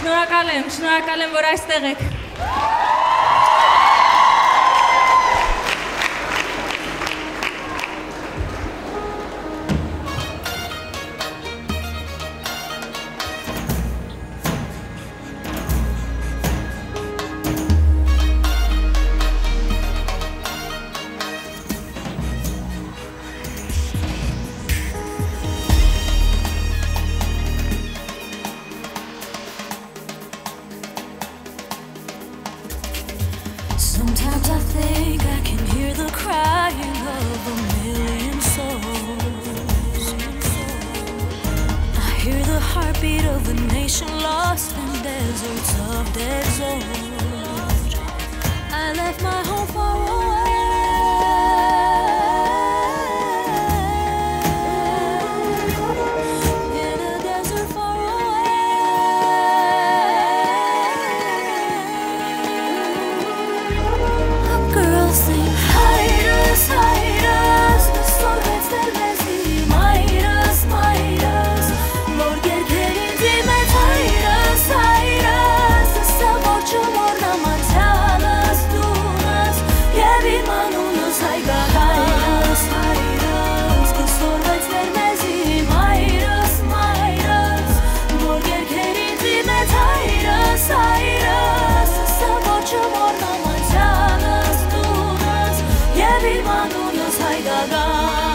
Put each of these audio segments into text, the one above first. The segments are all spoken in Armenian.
Շնորհակալ եմ, որ այստեղ եք։ Sometimes I think I can hear the crying of a million souls. I hear the heartbeat of a nation lost in deserts of dead zones. I left my home far away in a desert far sing Hayras, hayras, sorvets vermezi Mayras, mayras, morger kerindi met hayras, hayras Saborçu morna matalas, dunas, yevi manunus hayga hayras, hayras Sorvets vermezi Mayras, mayras, morger kerindi met hayras, hayras Saborçu morna matalas Manunus haygaga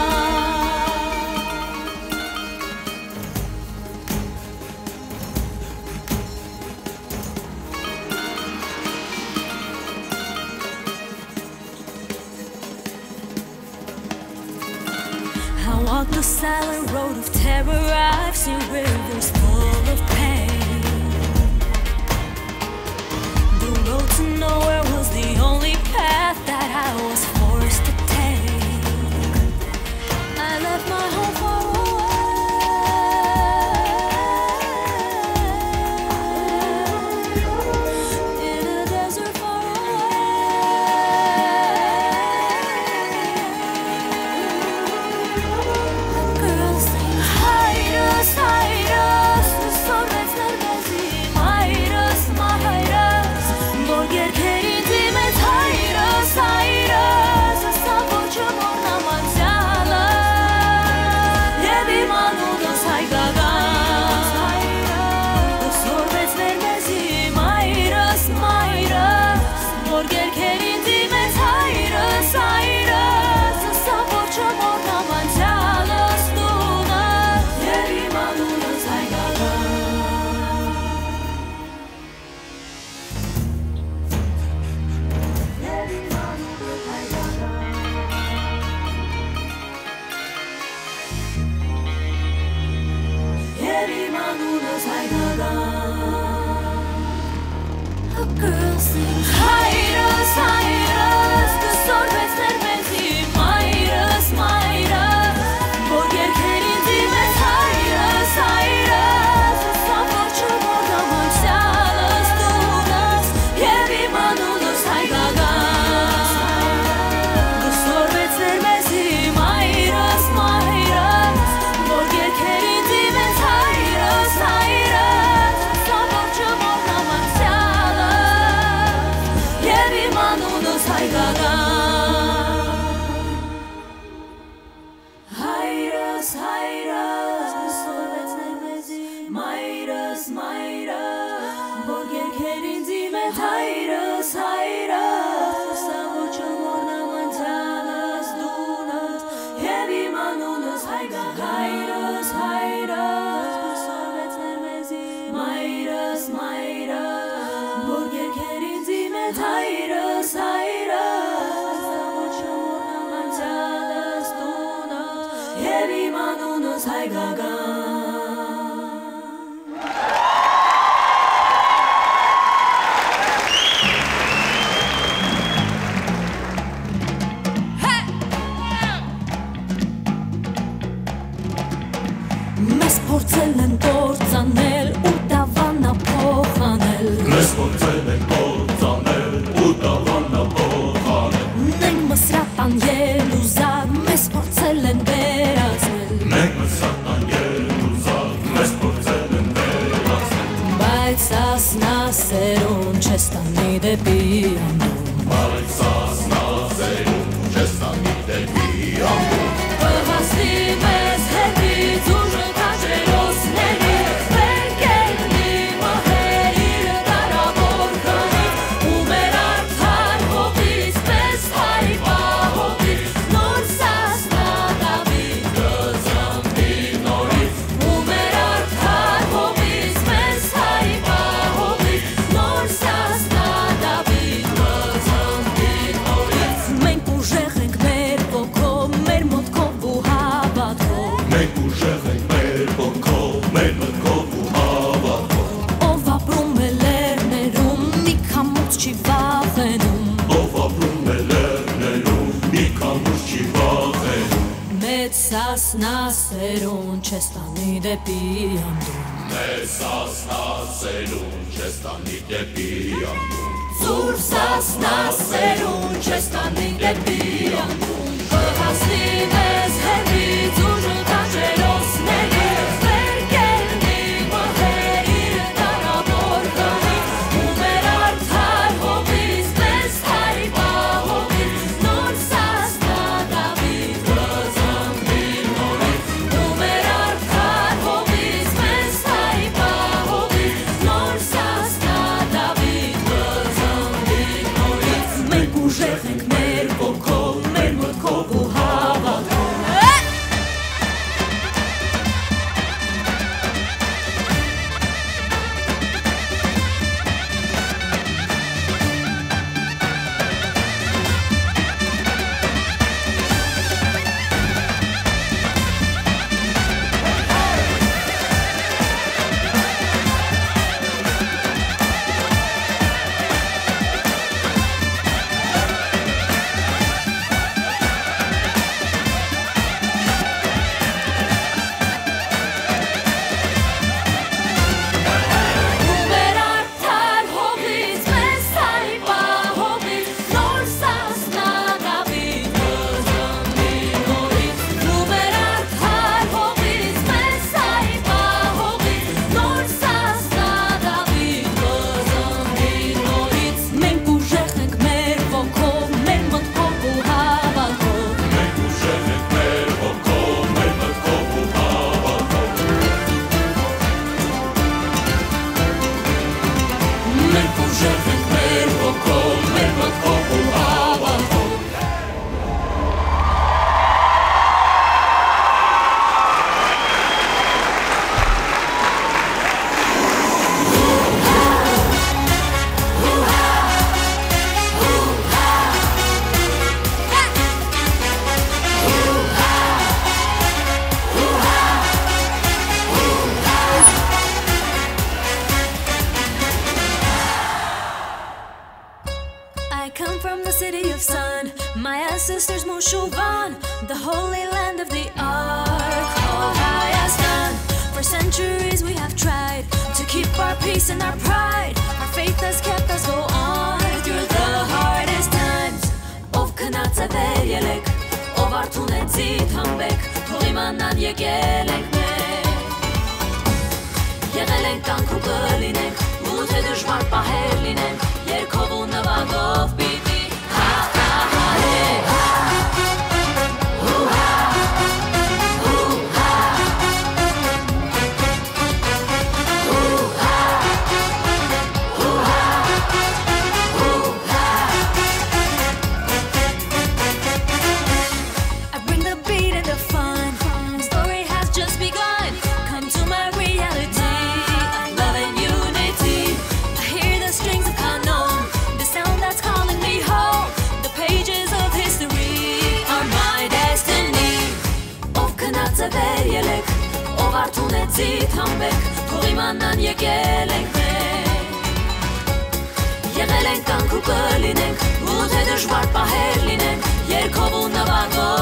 I walk the silent road of terror. I've seen rivers full of pain. The road to nowhere was the only path that I was forced to take. I left my home far away in a desert far away. Girls sing Hayras, hayras, sorvets vermezi Mayras, mayras, morger kerindi met hayras, hayras Saborçu morna manzala Yevi manunus haygaga Sorvets vermezi Mayras, mayras, morger kerindi met hayras, hayras Saborçu morna manzala stuna Yevi manunus haygaga A girl sings Hayras, hayras, sorvets vermezi Mayras, mayras, morger kerindi met hayras, hayras Saborçu morna manzala stunas Yevi manunus haygaga Sorvets vermezi Mayras, mayras, morger kerindi met hayras, hayras Saborçu morna manzala Yevi manunus haygaga Hayras, hayras, sorvets vermezi Mayras, mayras, morger kerindi met hayras, hayras Saborçu morna manzala stunas Yevi manunus haygaga Hayras, hayras, sorvets vermezi Mayras, mayras, morger kerindi met hayras, hayras Saborçu morna manzala stunas Yevi manunus haygaga Մեզ փորձել են կործանել ու տավանա փոխանել Մեզ փորձել են կործանել ու տավանա փոխանել Մենք մսրատան ելուզար մեզ փորձել են վերացնել Մենք մսրատան չես տանի դեպի անդուն Բայց ասնազերուն չես տանի դեպի անդուն Կհասնի մեզ հետից ուժը քաջերոսների Մեր կերնի մահերին տարավոր քնից Ու մեր արդար հողից մեզ հայ պահողից Նոր Սասնա Դավիթ Կզամբի նորից Ու մեր արդար հողից մեզ հայ պահողից Նոր Սասնա Դավիթ Կզամբի նորից Մենք ուժեղ ենք մեր ոգով, մեր մտքով ու հավատքով Մենք ուժեղ ենք մեր ոգով, մեր մտքով ու հավատքով Ով ապրում է լեռներում, մի քամուց չի վախենում Ով ապրում է լեռներում, մի քամուց չի վախենում Մեծ Սասնա սերուն չես տանի դեպի անդուն Մեզ ասնազերուն չես տանի դեպի անդուն Սուրբ Սասնա սերուն չես տանի դեպի անդուն Կհասնի մեզ հետից ուժը քաջերոսների Մեր կերնի մահերին տարավոր քնից Ու մեր արդար հողից մեզ հայ պահողից Նոր Սասնա Դավիթ Կզամբի նորից Ու մեր արդար հողից մեզ հայ պահողից Նոր Սասնա Դավիթ Կզամբի նորից Մենք ուժեղ ենք մեր ոգով, մեր մտքով ու հավատքով Ու մեր արդար հողից մեզ հայ պահողից Նոր Սասնա Դավիթ Կզամբի նորից Ու մեր արդար հողից մեզ հայ պահողից Նոր Սասնա Դավիթ Կզամբի նորից Մենք ուժեղ ենք մեր ոգով, մեր մտքով ու հավատքով Մենք ուժեղ ենք մեր ոգով, մեր մտքով ու հավատքով Մենք ուժեղ ենք մեր ոգով, մեր մտքով ու հավատքով I come from the city of sun. My ancestors Moshovan, the holy land of the Ark. All I has done. For centuries we have tried to keep our peace and our pride. Our faith has kept us go on through the hardest times. Ով քնած է վերելեք, ով արթուն է ձիթամբեք, թող իմանան եկել ենք մենք։ Եղել ենք կանք ու կլինենք, ու թե դժվար պահեր լինենք, երկով ու նվագով պիտի հաղթահարենք։ I bring the beat and the fun. The story has just begun. Come to my reality of love and unity. I hear the strings of canon, the sound that's calling me home. The pages of history are my destiny. Ով քնած է վերելեք, ով արթուն է ձիթամբեք, թող իմանան եկել ենք մենք։ Եղել ենք կանք ու կլինենք, ու թե դժվար պահեր լինենք, երկով ու նվագով